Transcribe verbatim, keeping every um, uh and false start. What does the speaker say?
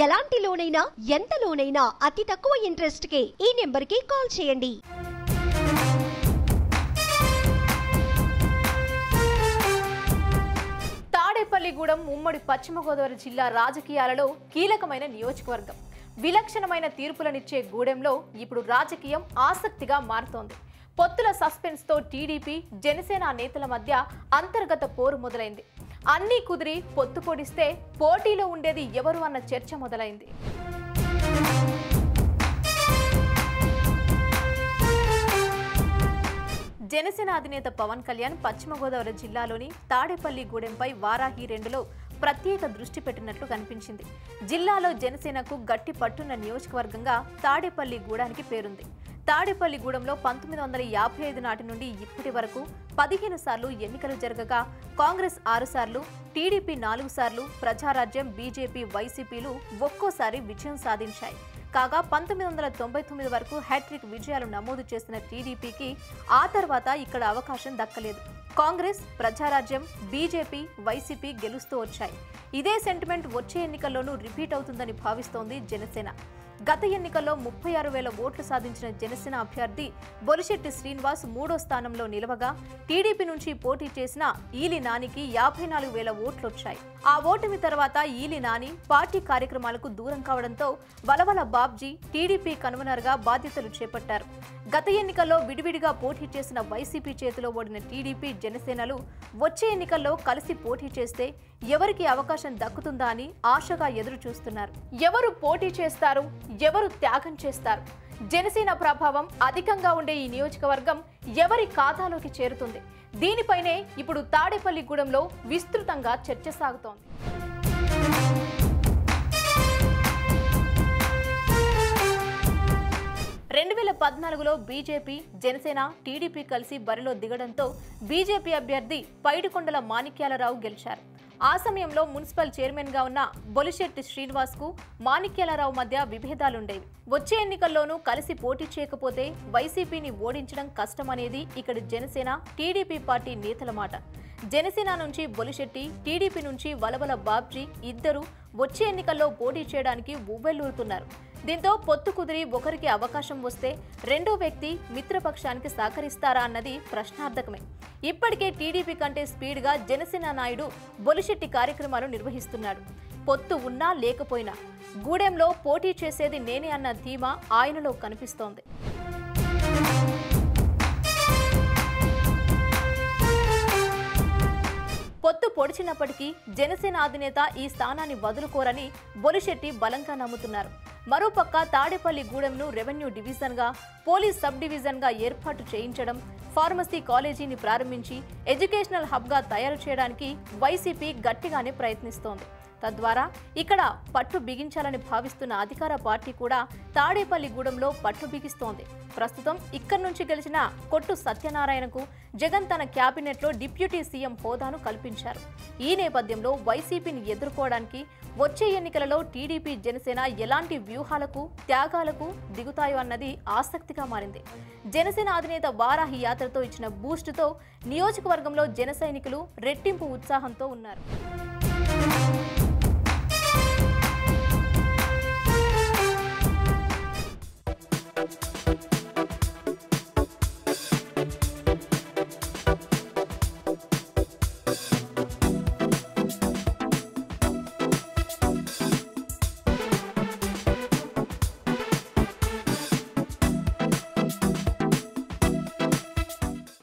ఎలాంటి లోనైనా ఎంత లోనైనా అతి తక్కువ ఇంట్రెస్ట్ కే ఈ నెంబర్ కి కాల్ చేయండి. తాడేపల్లిగూడెం ఉమ్మడి పశ్చిమ గోదావరి జిల్లా రాజకీయాలలో కీలకమైన నియోజకవర్గం. విలక్షణమైన తీర్పులనిచ్చే గూడెంలో ఇప్పుడు రాజకీయం ఆసక్తిగా మారుతోంది. పొత్తుల సస్పెన్స్ తో టీడీపీ జనసేన నేతల మధ్య అంతర్గత పోరు మొదలైంది. అన్నీ కుదిరి పొత్తు పొడిస్తే పోటీలో ఉండేది ఎవరు అన్న చర్చ మొదలైంది. జనసేన అధినేత పవన్ కళ్యాణ్ పశ్చిమ గోదావరి జిల్లాలోని తాడేపల్లిగూడెంపై వారాహి రెండులో ప్రత్యేక దృష్టి పెట్టినట్లు కనిపించింది. జిల్లాలో జనసేనకు గట్టి పట్టున్న నియోజకవర్గంగా తాడేపల్లిగూడానికి పేరుంది. తాడేపల్లిగూడెంలో పంతొమ్మిది వందల యాభై ఐదు నాటి నుండి ఇప్పటి వరకు పదిహేను సార్లు ఎన్నికలు జరగగా కాంగ్రెస్ ఆరు సార్లు, టీడీపీ నాలుగు సార్లు, ప్రజారాజ్యం, బీజేపీ, వైసీపీలు ఒక్కోసారి విజయం సాధించాయి. కాగా పంతొమ్మిది వందల తొంభై తొమ్మిది వరకు హ్యాట్రిక్ విజయాలు నమోదు చేసిన టీడీపీకి ఆ తర్వాత ఇక్కడ అవకాశం దక్కలేదు. కాంగ్రెస్, ప్రజారాజ్యం, బీజేపీ, వైసీపీ గెలుస్తూ వచ్చాయి. ఇదే సెంటిమెంట్ వచ్చే ఎన్నికల్లోనూ రిపీట్ అవుతుందని భావిస్తోంది జనసేన. గత ఎన్నికల్లో ముప్పై ఆరు వేల ఓట్లు సాధించిన జనసేన అభ్యర్థి బొలిశెట్టి శ్రీనివాస్ మూడో స్థానంలో నిలవగా టీడీపీ నుంచి పోటీ చేసిన ఈలి నానికి యాభై నాలుగు వేల ఓట్లొచ్చాయి. ఆ ఓటమి తర్వాత ఈలి నాని పార్టీ కార్యక్రమాలకు దూరం కావడంతో వలవల బాబ్జీ టీడీపీ కన్వీనర్ గా బాధ్యతలు చేపట్టారు. గత ఎన్నికల్లో విడివిడిగా పోటీ చేసిన వైసీపీ చేతిలో ఓడిన టీడీపీ, జనసేనలు వచ్చే ఎన్నికల్లో కలిసి పోటీ చేస్తే ఎవరికి అవకాశం దక్కుతుందా అని ఆశగా ఎదురు చూస్తున్నారు. ఎవరు పోటీ చేస్తారు, ఎవరు త్యాగం చేస్తారు? జనసేన ప్రభావం అధికంగా ఉండే ఈ నియోజకవర్గం ఎవరి ఖాతాలోకి చేరుతుంది? దీనిపైనే ఇప్పుడు తాడేపల్లిగూడెంలో విస్తృతంగా చర్చ సాగుతోంది. రెండు వేల పద్నాలుగులో బీజేపీ, జనసేన, టీడీపీ కలిసి బరిలో దిగడంతో బీజేపీ అభ్యర్థి పైడికొండల మాణిక్యాలరావు గెలిచారు. ఆ సమయంలో మున్సిపల్ చైర్మన్ గా ఉన్న బొలిశెట్టి శ్రీనివాస్ కు మాణిక్యాలరావు మధ్య విభేదాలుండేవి. వచ్చే ఎన్నికల్లోనూ కలిసి పోటీ చేయకపోతే వైసీపీని ఓడించడం కష్టమనేది ఇక్కడ జనసేన, టీడీపీ పార్టీ నేతల మాట. జనసేన నుంచి బొలిశెట్టి, టీడీపీ నుంచి వలవల బాబ్జీ ఇద్దరు వచ్చే ఎన్నికల్లో పోటీ చేయడానికి ఉవ్వెల్లూరుతున్నారు. దీంతో పొత్తు కుదిరి ఒకరికి అవకాశం వస్తే రెండో వ్యక్తి మిత్రపక్షానికి సహకరిస్తారా అన్నది ప్రశ్నార్థకమే. ఇప్పటికే టీడీపీ కంటే స్పీడ్గా జనసేన నాయుడు బొలిశెట్టి కార్యక్రమాలు నిర్వహిస్తున్నాడు. పొత్తు ఉన్నా లేకపోయినా గూడెంలో పోటీ చేసేది నేనే అన్న ధీమా ఆయనలో కనిపిస్తోంది. పొత్తు పొడిచినప్పటికీ జనసేన అధినేత ఈ స్థానాన్ని వదులుకోరని బొలిశెట్టి బలంగా నమ్ముతున్నారు. మరోపక్క తాడేపల్లిగూడెంను రెవెన్యూ డివిజన్గా, పోలీస్ సబ్ డివిజన్గా ఏర్పాటు చేయించడం, ఫార్మసీ కాలేజీని ప్రారంభించి ఎడ్యుకేషనల్ హబ్గా తయారు చేయడానికి వైసీపీ గట్టిగానే ప్రయత్నిస్తోంది. తద్వారా ఇక్కడ పట్టు బిగించాలని భావిస్తున్న అధికార పార్టీ కూడా తాడేపల్లిగూడెంలో పట్టు బిగిస్తోంది. ప్రస్తుతం ఇక్కడి నుంచి గెలిచిన కొట్టు సత్యనారాయణకు జగన్ తన క్యాబినెట్లో డిప్యూటీ సీఎం హోదాను కల్పించారు. ఈ నేపథ్యంలో వైసీపీని ఎదుర్కోవడానికి వచ్చే ఎన్నికలలో టీడీపీ, జనసేన ఎలాంటి వ్యూహాలకు, త్యాగాలకు దిగుతాయో అన్నది ఆసక్తిగా మారింది. జనసేన అధినేత వారాహి యాత్రతో ఇచ్చిన బూస్టుతో నియోజకవర్గంలో జన సైనికులు రెట్టింపు ఉత్సాహంతో ఉన్నారు.